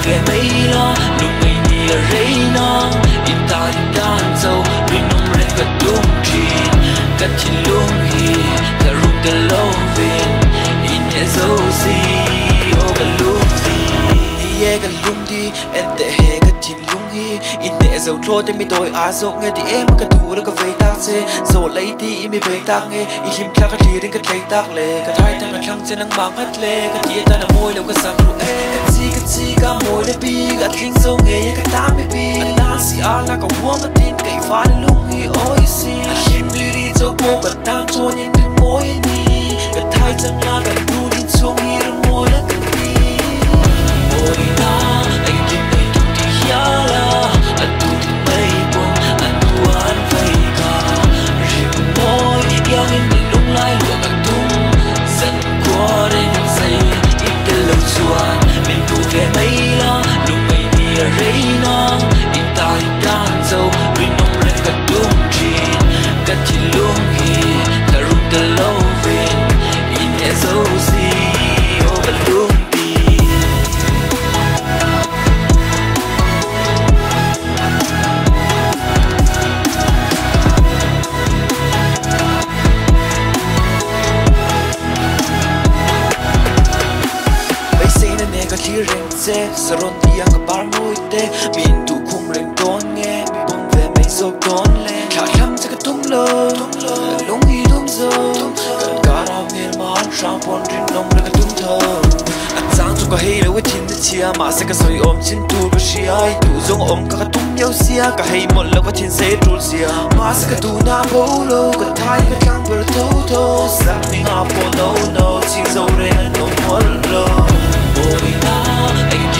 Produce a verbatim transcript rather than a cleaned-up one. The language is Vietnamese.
về mấy lo lúc ngày đi là rấy nó ít ta đi đan dâu đôi nông rên và tung truyền cắt chỉ luôn hi ta rung ta lâu về in nhẹ dâu gì ô cả lúc đi đi e cả lúc đi em tệ hè cả chỉ lúc hi in nhẹ dâu thôi thì mi tôi á dâu nghe thì em cả đủ được cả về ta xe dâu lấy đi mi về ta nghe in hiểm khắc cả thì đến cả thấy ta lệ cả hai thằng là khăng trên nắng mang hết lệ cả tia ta là môi lâu cả sạc luôn em cả gì cả gì cả môi để bi cả linh dâu nghe cả ta mi bi anh ta si à là cả hoa mà tin cái phá lúc hi ôi si anh hiểm đi đi dâu bố cả tang cho nhìn được môi ni cả hai thằng là cả đủ đi xuống hi rồi môi là cả đi môi na anh tin anh tu đi ya la anh tu đi mấy buông anh tu anh vây cả riêng môi yang in đi lung lai lụa cả tung dần qua đây những giây ít cái lâu xuân mình tu về mấy lo lúc ngày đi ở rấy nó ít ta ít đan dâu đôi nông rên cả tung truyền cắt chỉ luôn hi ta rung ta lâu về in nhẹ dâu gì ô cả lúc đi bây giờ nên có chỉ riêng xe giờ rộn tiếng cả bar môi tê mình tụ khung riêng đón nghe bị bông về mấy dâu đón lên khả khăm cho cái tung lơ lung hi tung dơ cần cả đào miền mà ăn sang phòn riêng nông lên cái tung thơ anh sáng cho có hay là với thiên địa chia mà sẽ có soi ôm trên tu có xì ai tu dùng ôm cả cái tung nhau xia cả hay một lần với thiên sẽ trôi xia mà sẽ có tu na bố lô cả thái cái căng bờ thâu thâu sắc mình ngọc bồ lâu lâu chỉ dâu đây anh nông mất lơ ôi na anh